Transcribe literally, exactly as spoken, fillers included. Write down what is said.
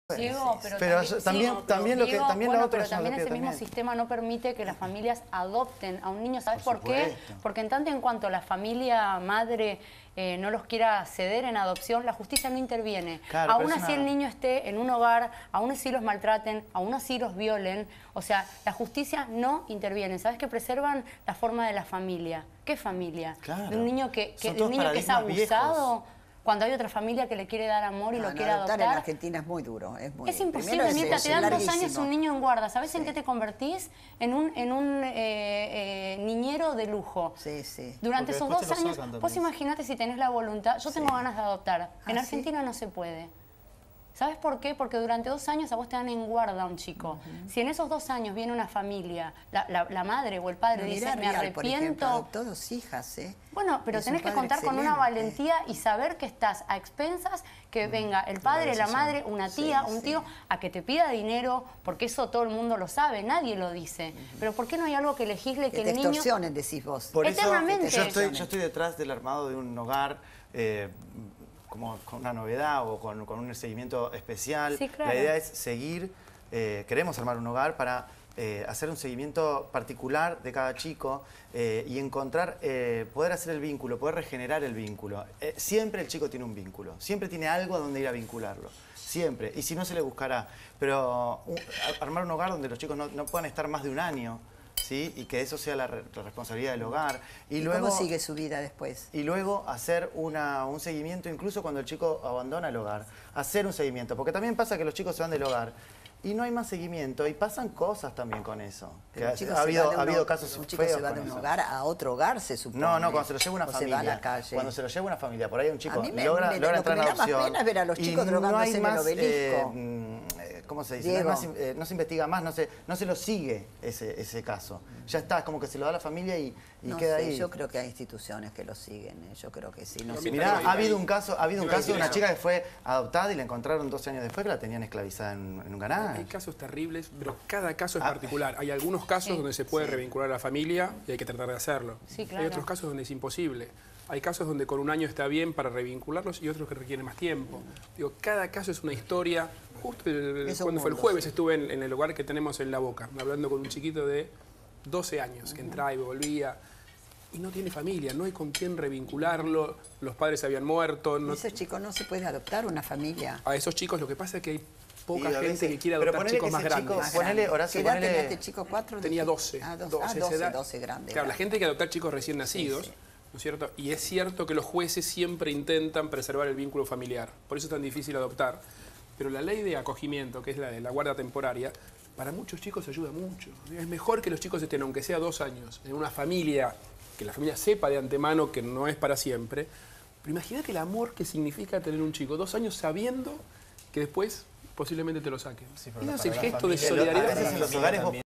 Diego, pero, pero también, también, sí, también Diego, lo que también bueno, la otra pero también ese mismo también. sistema no permite que las familias adopten a un niño. ¿Sabes por, por qué? Porque en tanto en cuanto la familia madre eh, no los quiera ceder en adopción, la justicia no interviene. Claro, aún así una... el niño esté en un hogar, aún así los maltraten, aún así los violen. O sea, la justicia no interviene. ¿Sabes? Que preservan la forma de la familia. ¿Qué familia? Claro. De un niño que, que, de un niño que es abusado. Viejos. Cuando hay otra familia que le quiere dar amor y no, lo no, quiere adoptar. En Argentina es muy duro. Es, muy, es imposible, Mirta, es te dan larguísimo. dos años un niño en guarda. ¿Sabes sí. en qué te convertís? En un, en un eh, eh, niñero de lujo. Sí, sí. Durante esos dos años, vos imaginate si tenés la voluntad. Yo sí. tengo ganas de adoptar. En ¿Ah, Argentina sí? no se puede. ¿Sabes por qué? Porque durante dos años a vos te dan en guarda a un chico. Uh-huh. Si en esos dos años viene una familia, la, la, la madre o el padre no, dice, mirá, me Rial, arrepiento... por ejemplo, adoptó dos hijas, ¿eh? Bueno, pero es tenés que contar excelente. con una valentía y saber que estás a expensas, que uh-huh. venga el padre, la madre, una tía, sí, un tío, sí. a que te pida dinero, porque eso todo el mundo lo sabe, nadie lo dice. Uh-huh. Pero ¿por qué no hay algo que legisle que, que el te niño... extorsionen, decís vos. Por eso, eternamente. Yo estoy, yo estoy detrás del armado de un hogar... Eh, como con una novedad o con, con un seguimiento especial. Sí, claro. La idea es seguir, eh, queremos armar un hogar para eh, hacer un seguimiento particular de cada chico eh, y encontrar, eh, poder hacer el vínculo, poder regenerar el vínculo. Eh, siempre el chico tiene un vínculo, siempre tiene algo a donde ir a vincularlo. Siempre, y si no se le buscará. Pero un, armar un hogar donde los chicos no, no puedan estar más de un año, ¿sí? Y que eso sea la, re la responsabilidad del hogar. Y, ¿Y luego, cómo sigue su vida después? Y luego hacer una, un seguimiento, incluso cuando el chico abandona el hogar. Hacer un seguimiento, porque también pasa que los chicos se van del hogar y no hay más seguimiento y pasan cosas también con eso. Que ha, ha, habido, ha habido casos un chico feos se va de un eso. hogar a otro hogar, se supone. No, no, cuando se lo lleva una o familia. Se va a la calle. Cuando se lo lleva una familia, por ahí un chico a mí me, logra, me, logra lo entrar que me en adopción. da más pena ver a los chicos drogándose en el obelisco. Eh, ¿Cómo se dice? Diego. No, es más, eh, no se investiga más, no se, no se lo sigue ese, ese caso. Ya está, es como que se lo da a la familia y, y no queda sé, ahí. Yo creo que hay instituciones que lo siguen, eh. yo creo que sí. No no, sé. Mirá, ha habido un caso, ha habido un caso de una chica que fue adoptada y la encontraron doce años después que la tenían esclavizada en, en un canal. Hay casos terribles, pero cada caso es ah. particular. Hay algunos casos sí. donde se puede sí. revincular a la familia y hay que tratar de hacerlo. Sí, claro. Hay otros casos donde es imposible. Hay casos donde con un año está bien para revincularlos y otros que requieren más tiempo. Digo, cada caso es una historia. Justo el, cuando fue el jueves sí. estuve en, en el lugar que tenemos en La Boca, hablando con un chiquito de doce años, que entraba y volvía. Y no tiene familia, no hay con quién revincularlo, los padres habían muerto. No... Ese chico no se puede adoptar una familia. A esos chicos lo que pasa es que hay poca gente veces, que quiere adoptar chicos más grandes. Más ponele, Horacio, ¿Qué edad ponele... tenía este chico? ¿Cuatro? Tenía doce. Ah, doce, doce, ah, doce, edad. doce grande. Claro, la gente quiere adoptar chicos recién nacidos. Sí, sí. ¿No es cierto? Y es cierto que los jueces siempre intentan preservar el vínculo familiar. Por eso es tan difícil adoptar. Pero la ley de acogimiento, que es la de la guardia temporaria, para muchos chicos ayuda mucho. Es mejor que los chicos estén, aunque sea dos años, en una familia, que la familia sepa de antemano que no es para siempre. Pero imagínate el amor que significa tener un chico dos años sabiendo que después posiblemente te lo saquen. Sí, y no es el gesto de solidaridad. A veces en los hogares vos